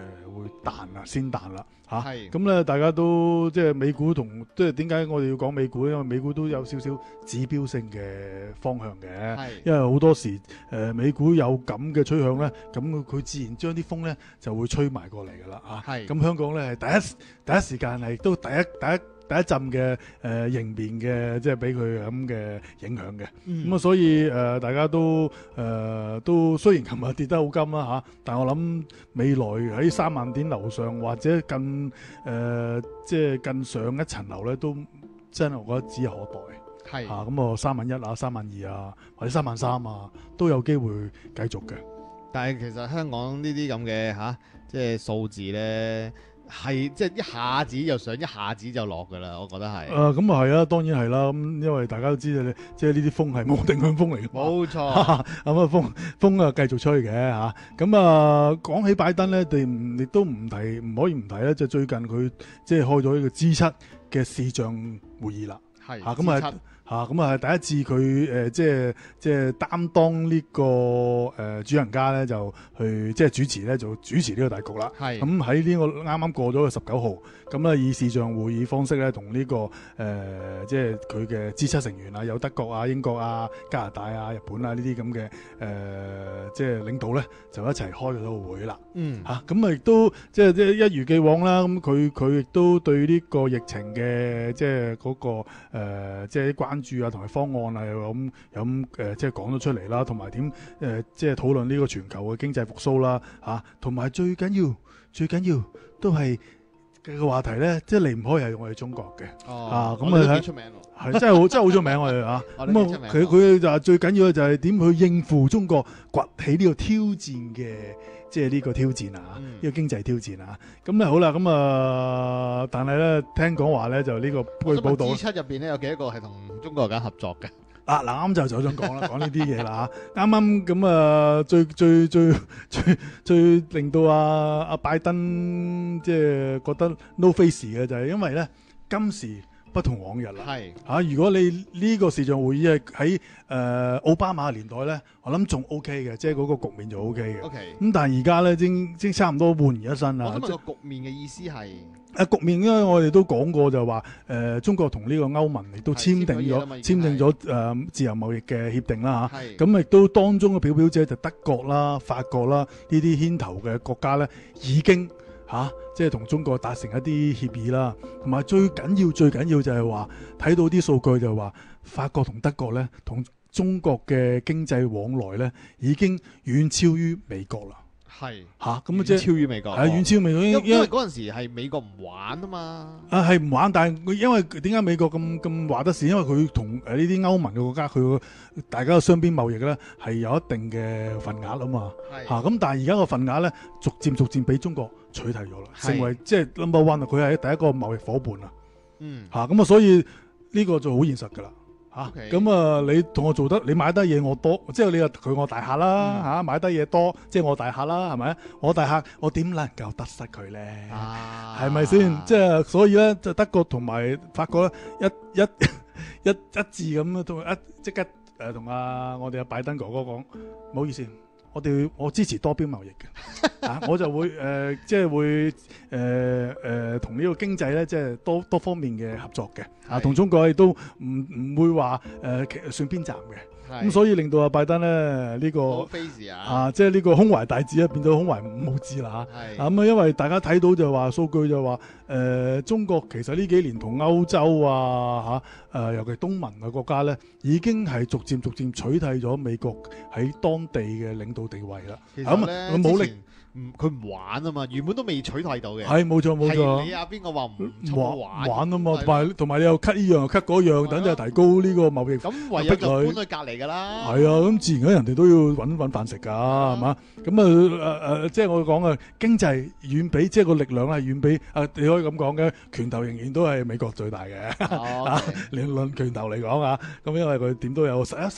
會彈啦，先彈啦嚇。 係咁咧，大家都即係美股同即係點解我哋要講美股？因為美股都有少少指標性嘅方向嘅。 係因為好多時誒、呃、美股有咁嘅趨向咧，咁佢自然將啲風咧就會吹埋過嚟㗎啦嚇。 係咁香港咧係第一第一時間係都第一第一第一陣嘅誒迎面嘅，即係俾佢咁嘅影響嘅。咁啊、 嗯， 所以誒、呃、大家都誒、呃、都雖然琴日跌得好金啦嚇，但係我諗未來喺三萬點樓上或者更誒、呃、即係更上一層樓咧，都真係我覺得指日可待。 係啊，咁我三萬一啊、三萬二啊，或者三萬三啊，都有機會繼續嘅。 但係其實香港呢啲咁嘅嚇，即係數字咧，係即係一下子就上，一下子就落㗎啦。我覺得係。 誒咁啊係啊，當然係啦。咁因為大家都知道咧，即係呢啲風係冇定向風嚟嘅。 冇錯。 咁啊風風啊繼續吹嘅嚇。咁啊講起拜登咧，哋唔亦都唔提，唔可以唔提咧。就最近佢即係開咗呢個 G 七嘅視像會議啦。 係。 嚇咁啊 G 七嚇咁啊，係第一次佢誒、呃、即係即係擔當呢、這個誒、呃、主人家咧，就去即係主持咧，就主持呢個大局啦。 係咁喺呢個啱啱過咗嘅十九號，咁咧以視像會議方式咧，同呢、這個誒、呃、即係佢嘅 G 七成員啊，有德國啊、英國啊、加拿大啊、日本啊呢啲咁嘅誒即係領導咧，就一齊開咗個會啦。 嗯嚇咁啊，亦都即係即係一如既往啦。咁佢佢亦都對呢個疫情嘅即係嗰、那個、呃、即係關注啊，同埋方案啊，有咁有咁誒，即係講咗出嚟啦，同埋點誒，即係討論呢個全球嘅經濟復甦啦，嚇，同埋最緊要最緊要都係嘅話題咧，即係離唔開係我哋中國嘅。 哦。 啊咁我哋都啊幾出名喎。 係真係好真係好出名我哋嚇， 我哋幾出名咁啊佢佢就係最緊要嘅就係點去應付中國崛起呢個挑戰嘅，即係呢個挑戰啊，呢、 嗯、 個經濟挑戰啊。咁咧好啦，咁啊，但係咧聽講話咧就呢個據報道 G 七入邊咧有幾多個係同中國間合作嘅？ 啊嗱啱就就想講啦，講呢啲嘢啦嚇。啱啱咁啊，最最最最最令到阿阿拜登即係覺得 no face 嘅就係因為咧今時不同往日啦。 係嚇、啊，如果你呢個視像會議係喺誒奧巴馬年代咧，我諗仲 OK 嘅，即係嗰個局面就 OK 嘅。 OK。 咁但係而家咧，已經即差唔多煥然一新啦。 我想問個局面嘅意思係？ 誒局面，因為我哋都講過就話誒、呃，中國同呢個歐盟亦都簽訂咗簽訂咗誒、呃、自由貿易嘅協定啦嚇。咁亦都當中嘅表表者就德國啦、法國啦呢啲牽頭嘅國家咧，已經嚇、啊、即係同中國達成一啲協議啦。同埋最緊要最緊要就係話睇到啲數據就係話法國同德國咧同中國嘅經濟往來咧已經遠超於美國啦。 係嚇，咁啊即係超於美國， 係遠超美國，因因為嗰陣時係美國唔玩啊嘛。 啊係唔玩，但係因為點解美國咁咁話得事？因為佢同誒呢啲歐盟嘅國家，佢大家嘅雙邊貿易咧係有一定嘅份額啊嘛。嚇咁，但係而家個份額咧逐漸逐漸俾中國取替咗啦，成為即係 number one 啊！佢係第一個貿易夥伴啊。 嗯。 嚇咁啊，所以呢個就好現實㗎啦。嚇咁 Okay. 啊！你同我做得，你買得嘢我多，即係你話佢我大客啦嚇、嗯啊，買得嘢多，即係我大客啦，係咪？我大客，我點能夠得失佢咧？係咪先？即係所以咧，就德國同埋法國咧，一一一一致咁樣，同一即刻誒同阿我哋阿拜登哥哥講，唔好意思。我哋我支持多邊貿易嘅，啊，我就會誒、呃，即係會誒誒同呢個經濟咧，即係多多方面嘅合作嘅，啊，同中國亦都唔唔會話誒算邊站嘅。咁所以令到阿拜登咧呢、這個啊，即係呢個胸懷大志咧變到胸懷五毛志啦嚇。咁啊，因為大家睇到就話數據就話誒、呃，中國其實呢幾年同歐洲啊嚇誒、啊，尤其東盟嘅國家咧，已經係逐漸逐漸取替咗美國喺當地嘅領導地位啦。 咁啊，武力。唔，佢唔玩啊嘛，原本都未取替到嘅。 係冇錯冇錯。 你阿邊個話唔玩玩啊嘛，同埋同埋你又 cut 呢樣又 cut 嗰樣，等就提高呢個貿易。 咁唯有日本去隔離㗎啦。係啊，咁自然人哋都要揾揾飯食㗎，係嘛？咁啊誒誒，即係我講嘅經濟遠比即係個力量係遠比啊，你可以咁講嘅，拳頭仍然都係美國最大嘅。啊，論論拳頭嚟講啊，咁因為佢點都有十一手。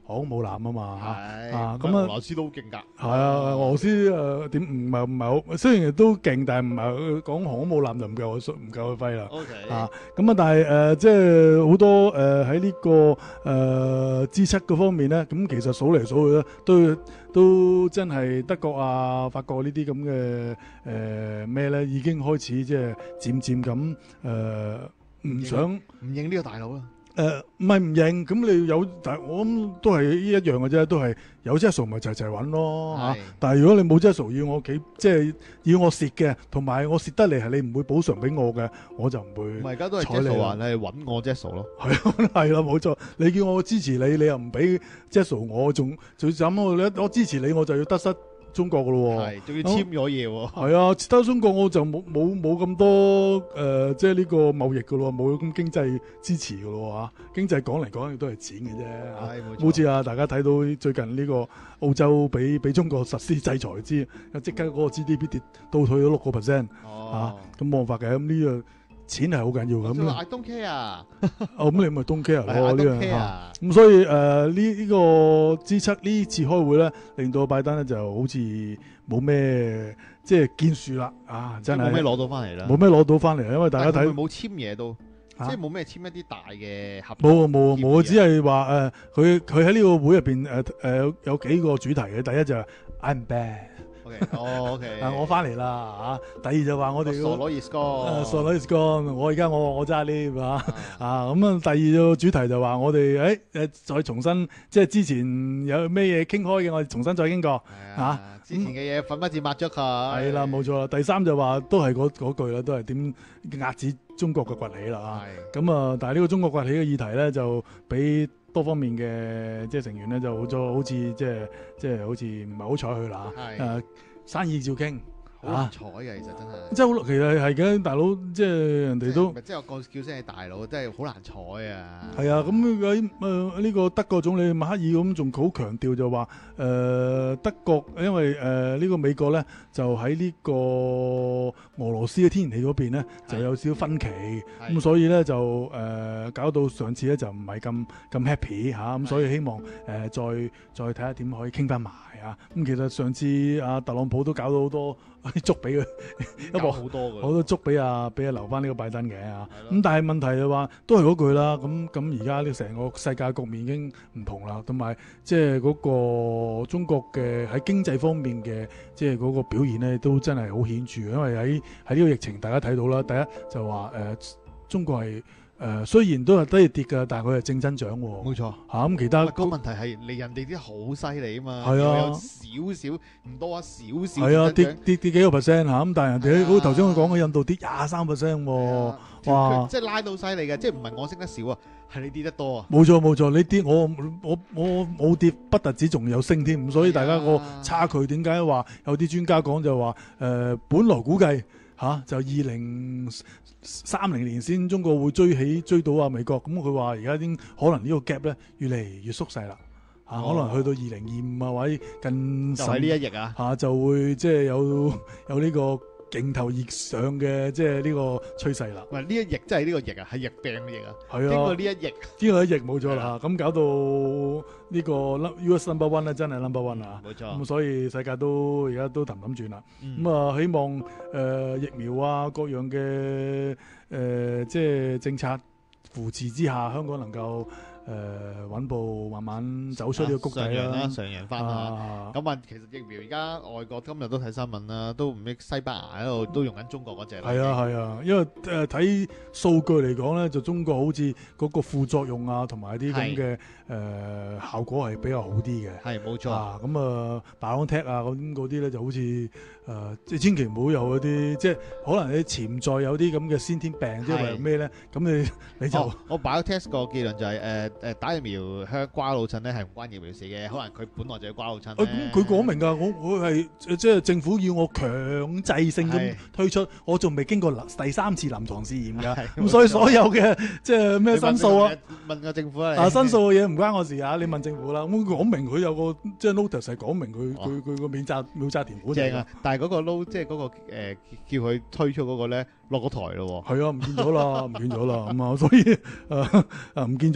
航空母艦啊嘛係啊咁啊， 俄羅斯都好勁㗎。 係啊，俄羅斯誒點唔係唔係好，雖然都勁，但係唔係講航空母艦就唔夠佢唔夠佢揮啦。 OK 啊，咁啊，但係誒、呃，即係好多誒喺呢個誒資質嗰方面咧，咁其實數嚟數去咧，都都真係德國啊、法國呢啲咁嘅誒咩咧，已經開始即係漸漸咁誒唔想唔認呢個大佬啦。 誒唔係唔認，咁你有，但係我諗都係一樣嘅啫，都係有質素咪齊齊揾咯嚇。但係如果你冇質素要我企，即係要我蝕嘅，同埋我蝕得嚟係你唔會補償俾我嘅，我就唔會。 唔係而家都係質素話，你係揾我質素咯。 係啊，係啦，冇錯。你叫我支持你，你又唔俾質素我，仲仲咁我我支持你，我就要得失中國噶咯喎， 係，仲要簽咗嘢喎。 係啊，得中國我就冇冇冇咁多誒、呃，即係呢個貿易噶咯，冇咁經濟支持噶咯嚇。經濟講嚟講去都係錢嘅啫。 係冇錯。 好似啊，大家睇到最近呢個澳洲俾俾中國實施制裁之，即刻嗰個 G D P 跌倒退咗六個 percent。哦。嚇，咁冇辦法嘅，咁呢個錢係好緊要嘅。咁 I don't care 啊。 哦，咁你咪 don't care 咯呢樣嚇。 咁所以誒呢呢個 G 七呢次開會咧，令到拜登咧就好似冇咩即係建樹啦，啊真係冇咩攞到翻嚟啦， 冇咩攞到翻嚟，因為大家睇冇簽嘢都，即係冇咩簽一啲大嘅合冇冇冇，只係話誒佢佢喺呢個會入邊誒誒有有幾個主題嘅，第一就係 I'm back。 哦，OK， 啊，我翻嚟啦嚇！第二就話我哋傻佬 is gone， 傻佬 is gone，我而家我我揸 lift 啊啊咁啊！第二個主題就話我哋誒誒再重新，即係之前有咩嘢傾開嘅，我哋重新再傾過嚇。 之前嘅嘢粉筆字抹咗佢。係啦，冇錯啦。第三就話都係嗰嗰句啦，都係點壓止中國嘅崛起啦啊！咁啊，但係呢個中國崛起嘅議題咧，就俾多方面嘅即係成員咧，就好咗，好似即係即係好似唔係好睬佢啦嚇。誒生意照傾， 好難睬嘅其實真係。 即係好，其實係嘅，大佬即係人哋都即係我叫聲你大佬，真係好難睬啊！ 係啊，咁喺誒呢個德國總理默克爾咁仲好強調就話誒、呃、德國因為誒呢、呃這個美國咧就喺呢個俄羅斯嘅天然氣嗰邊咧就有少少分歧，咁所以咧就誒、呃、搞到上次咧就唔係咁咁 happy 嚇、啊，咁所以希望誒、呃、再再睇下點可以傾翻埋啊！咁其實上次阿特朗普都搞到好多捉俾佢，一個好多嘅好多捉俾阿俾阿留翻呢個拜登嘅嚇，咁但係問題就話都係嗰句啦，咁咁而家呢成個世界局面已經唔同啦，同埋即係嗰個中國嘅喺經濟方面嘅即係嗰個表現咧都真係好顯著，因為喺喺呢個疫情大家睇到啦，第一就話誒、呃、中國係。誒、呃、雖然都係低跌㗎，但係佢係正增長喎。 冇錯嚇咁、啊、其他個問題係你人哋啲好犀利啊嘛。 係啊， 有少少唔多啊，少少。 係啊，跌跌跌幾個 percent 嚇咁，但係人哋好似頭先我講嘅印度跌廿三 percent 喎。哇！ 即係拉到犀利嘅，即係唔係我升得少啊，係你跌得多啊。 冇錯冇錯，你跌我我我冇跌，不特止仲有升添，咁所以大家個差距點解話有啲專家講就話誒、呃，本來估計。嚇、啊、就二零三零年先中國會追起追到啊美國，咁佢話而家已經可能呢個 gap 咧越嚟越縮細啦，嚇、啊哦、可能去到二零二五啊或者近就喺呢一役啊嚇、啊、就會即係有有呢個勁頭熱上嘅即係呢個趨勢啦。 唔係呢一役真係呢個疫啊，係疫病嘅疫啊。 係啊， 經過呢一役， 經過一役冇錯啦。咁搞到呢個 U S number one 咧，真係 number one 啊。 冇錯。 咁所以世界都而家都氹氹轉啦。咁啊、嗯，希望誒、呃、疫苗啊各樣嘅誒、呃、即係政策扶持之下，香港能夠。誒、呃、穩步慢慢走出呢個谷底啦， 上揚翻啦。咁啊，其實疫苗而家外國今日都睇新聞啦，都唔知西班牙喺度都用緊中國嗰隻。 係啊係啊，因為誒睇、呃、數據嚟講咧，就中國好似嗰個副作用啊，同埋啲咁嘅誒效果係比較好啲嘅。係冇錯。啊咁啊，BioNTech啊咁嗰啲咧就好似誒，即、呃、係千祈唔好有嗰啲，即係可能你潛在有啲咁嘅先天病，即係為咩咧？咁你你就、哦、 我 BioNTech 個結論就係、是、誒。呃誒打疫苗香瓜老襯咧係唔關疫苗事嘅，可能佢本來就要瓜老襯。誒咁佢講明㗎，我我係即係政府要我強制性咁推出，我仲未經過第三次臨床試驗㗎。咁所以所有嘅即係咩申訴啊？ 問個政府啊！ 啊申訴嘅嘢唔關我事啊！你問政府啦。咁講明佢有個即係 notice 係講明佢佢佢個免責秒責填本正啊！但係嗰個 no 即係嗰個誒叫佢推出嗰個咧落咗台咯喎。 係啊，唔見咗啦，唔見咗啦。咁啊，所以誒誒唔見咗還唔見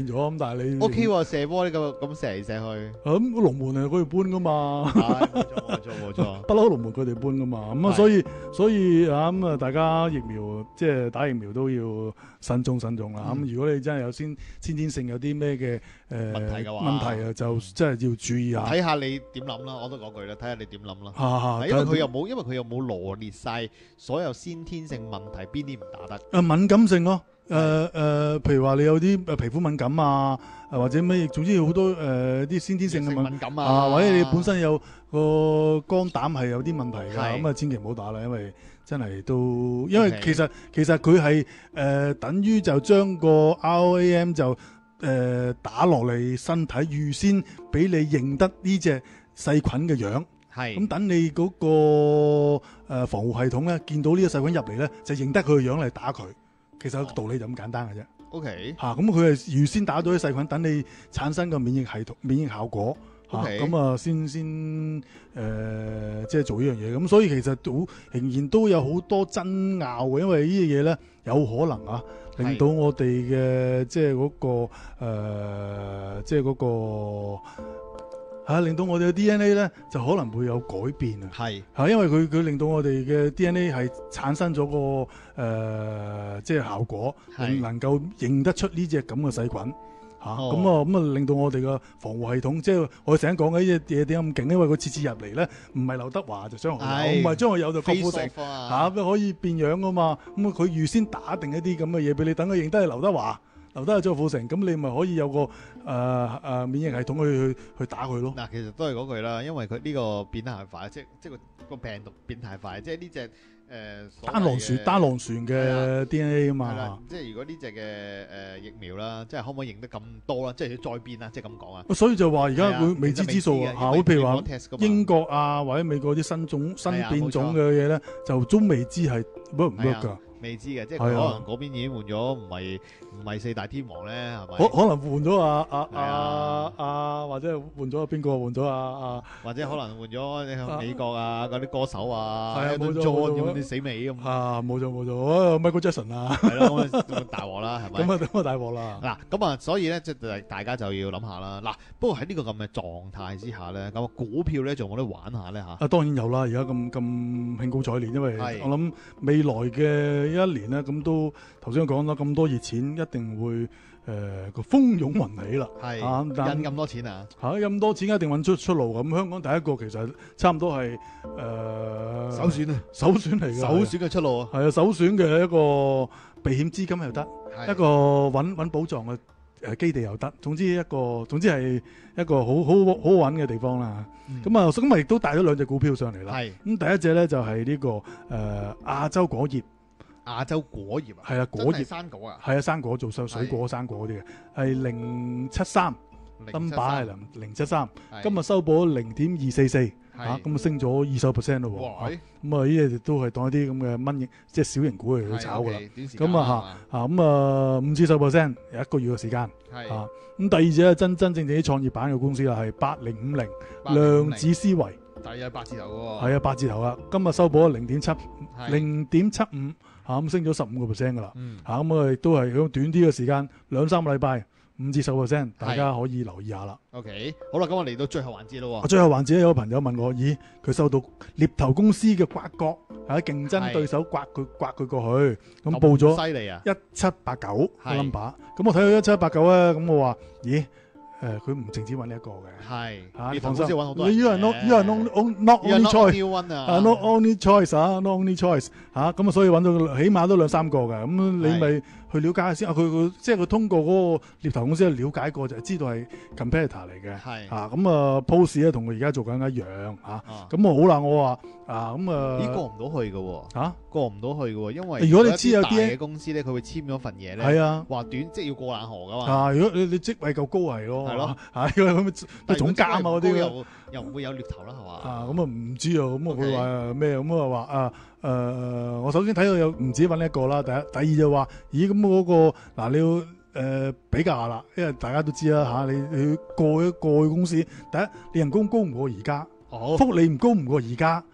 變咗，咁但係你 O K 喎，射波呢個咁射嚟射去。 咁龍門係佢哋搬噶嘛， 係冇錯冇錯冇錯。 不嬲龍門佢哋搬噶嘛，咁啊所以所以啊咁啊大家疫苗即係打疫苗都要慎重慎重啦。咁如果你真係有先先天性有啲咩嘅誒問題嘅話問題啊，就真係要注意下。 睇下你點諗啦，我都講句啦，睇下你點諗啦。 嚇因為佢又冇，因為佢又冇羅列晒所有先天性問題，邊啲唔打得？ 誒敏感性咯，誒誒，譬如話你有啲誒皮膚敏感啊，或者咩，總之好多誒啲先天性嘅敏感啊， 啊，或者你本身有個肝膽係有啲問題㗎，咁啊千祈唔好打啦，因為真係都，因為其實其實佢係誒等於就將個 R A M 就誒打落嚟身體，預先俾你認得呢隻細菌嘅樣。係咁等你嗰個誒防護系統咧，見到呢個細菌入嚟咧，就認得佢個樣嚟打佢。其實個道理就咁簡單嘅啫。 O K 嚇，咁佢係預先打到啲細菌，等你產生個免疫系統、免疫效果。嚇，咁啊先先誒，即係做呢樣嘢。咁所以其實都仍然都有好多爭拗嘅，因為呢啲嘢咧有可能啊，令到我哋嘅即係嗰個誒，即係嗰個。嚇、啊，令到我哋嘅 D N A 咧就可能會有改變啊！係嚇、啊，因為佢佢令到我哋嘅 D N A 係產生咗個誒、呃，即係效果，能夠認得出呢隻咁嘅細菌嚇。咁啊咁啊，令到我哋嘅防護系統，即係我成日講嘅呢隻嘢點解咁勁？因為佢次次入嚟咧，唔係劉德華就張學友，唔係張學友就郭富城嚇，可以變樣噶嘛。咁啊，佢預先打定一啲咁嘅嘢俾你，等佢認得係劉德華。留低係張富城，咁你咪可以有個誒誒、呃呃、免疫系統去去去打佢咯。嗱，其實都係嗰句啦，因為佢呢個變得係快，即即個個病毒變太快，即係呢隻誒單螺旋單螺旋嘅 D N A 啊嘛。係啦，即係如果呢隻嘅誒疫苗啦，即係可唔可以認得咁多啦？即係要再變啦，即係咁講啊。所以就話而家佢未知之數啊，嚇！譬如話英國啊，或者美國啲新種新變種嘅嘢咧，就都未知係 work 唔 work 㗎。未知嘅，即係可能嗰邊已經換咗，唔係唔係四大天王咧，係咪？可可能換咗啊啊啊啊，或者換咗邊個？換咗啊啊，或者可能換咗美國啊嗰啲歌手啊，係啊冇錯，咁啲死尾咁啊，冇錯冇錯，Michael Jackson 啊，係咯，咁大鑊啦，係咪？咁啊咁啊大鑊啦！嗱，咁啊，所以咧即係大家就要諗下啦。嗱，不過喺呢個咁嘅狀態之下咧，咁股票咧仲有冇得玩下咧嚇？啊，當然有啦！而家咁咁興高采烈，因為我諗未來嘅一年咧，咁都頭先講啦，咁多熱錢一定會誒個蜂擁雲起啦，係啊，印咁多錢啊，嚇咁多錢一定揾出出路咁。香港第一個其實差唔多係誒首選啊，首選嚟嘅，首選嘅出路啊，係啊，首選嘅一個避險資金又得，一個揾揾寶藏嘅誒基地又得，總之一個總之係一個好好好揾嘅地方啦。咁啊，咁咪亦都帶咗兩隻股票上嚟啦。係咁，第一隻咧就係呢個誒亞洲果業。亞洲果業啊，係啊，果業生果啊，係啊，生果做水水果生果嗰啲嘅，係零七三，number 係零零七三，今日收報零點二四四，嚇咁啊升咗二十 percent 咯喎，咁啊呢啲都係當一啲咁嘅蚊型，即係小型股嚟去炒㗎啦，咁啊嚇嚇咁啊五至十 percent 有一個月嘅時間，嚇咁第二隻係真真正正啲創業板嘅公司啦，係八零五零量子思維，但係八字頭喎，係啊八字頭啦，今日收報零點七零點七五。嚇咁升咗十五個 percent 噶啦，嚇咁啊亦都係咁短啲嘅時間，兩三個禮拜，五至十個 percent，大家可以留意下啦。OK，好啦，咁我嚟到最後環節咯喎。最後環節有個朋友問我，咦，佢收到獵頭公司嘅刮角，喺競爭對手刮佢刮佢過去，咁報咗犀利啊，一七八九個 number，咁我睇到一七八九咧，咁我話，咦？誒佢唔淨止揾呢一個嘅，係嚇你放心，你依個係 not 依個係 not not only choice 啊 not only choice 啊 not only choice 嚇咁啊，所以揾到起碼都兩三個嘅，咁你咪去了解下先啊。佢佢即係佢通過嗰個獵頭公司去了解過，就係知道係 competitor 嚟嘅，係嚇咁啊 post 咧同佢而家做緊一樣嚇，咁啊好啦，我話啊咁啊，咦過唔到去嘅喎嚇，過唔到去嘅喎，因為如果你知有啲大嘅公司咧，佢會簽咗份嘢咧，係啊，話短即係要過冷河噶嘛，啊如果你你職位夠高係咯。係咯，係因為咁咩總監啊嗰啲又又唔會有獵頭啦，係嘛？啊咁啊唔知啊，咁啊佢話咩？咁啊話啊誒，我首先睇到有唔止揾一個啦，第一第二就話，咦咁嗰個嗱你要誒比較下啦，因為大家都知啦嚇，你你過一過去公司，第一你人工高唔過而家，福利唔高唔過而家，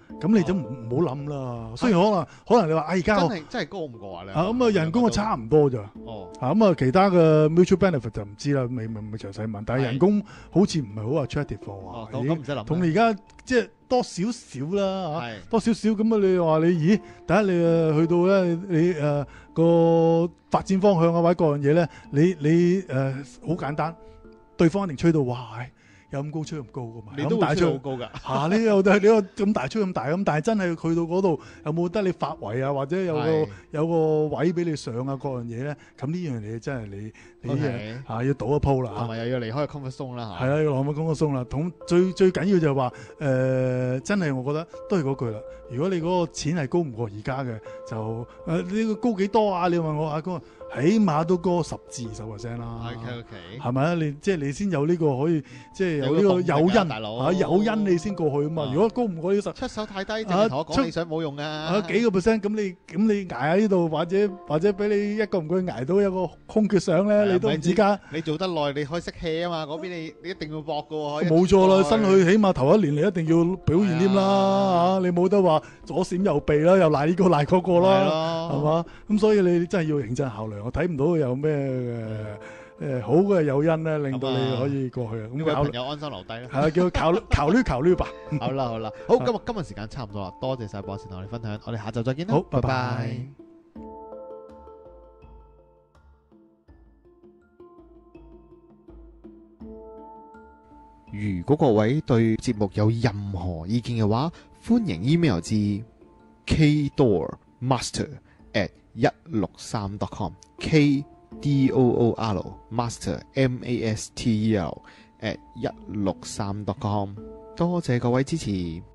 咁你就唔唔好諗啦。雖然可能可能你話啊而家真係真係高唔過啊？你啊咁啊人工啊差唔多咋？ 哦， 啊咁啊其他嘅 mutual benefit 就唔知啦，未未未詳細問。但係人工好似唔係好 attractive 喎。 哦，咁咁唔使諗。 同你而家即係多少少啦係嚇，多少少咁啊！你話你咦？第一你誒去到咧，你誒個發展方向啊，或者各樣嘢咧，你你誒好簡單，對方一定吹到哇！有咁高吹咁高噶嘛？ 你都會吹好高㗎。 嚇！你又你又咁大吹咁大咁，但係真係去到嗰度有冇得你發圍啊？或者有個有個位俾你上啊？各樣嘢咧，咁呢樣嘢真係你你誒嚇要賭一鋪啦嚇。 係咪又要離開 comfort zone 啦嚇？ 係啦，要離開 comfort zone啦。同最最緊要就係話誒，真係我覺得都係嗰句啦。如果你嗰個錢係高唔過而家嘅，就誒呢個高幾多啊？你問我阿哥。起碼都高十至二十 percent 啦， OK OK， 係咪啊？你即係你先有呢個可以，即係有呢個誘因， 大佬啊誘因你先過去啊嘛。如果高唔過呢十， 出手太低，淨係同我講理想冇用啊。 啊幾個 percent 咁你咁你捱喺呢度，或者或者俾你一個唔該捱到一個空缺上咧，你都唔知㗎。 你做得耐，你可以識 hea 啊嘛。嗰邊你你一定要搏㗎喎。 冇錯啦，新去起碼頭一年你一定要表現添啦嚇，你冇得話左閃右避啦，又賴呢個賴嗰個啦，係嘛？咁所以你真係要認真考慮。我睇唔到有咩誒誒好嘅誘因咧，令到你可以過去啊！ 咁位朋友安心留低啦。 係啊，叫考考慮考慮吧。 好啦好啦，好，今日今日時間差唔多啦，多謝晒博士同我哋分享，我哋下晝再見啦。 好，拜拜。 如果各位對節目有任何意見嘅話，歡迎 email 至 kdoormaster at 一六三 dot com，k d o o r master m a s t e r at 一六三 dot com。多謝各位支持。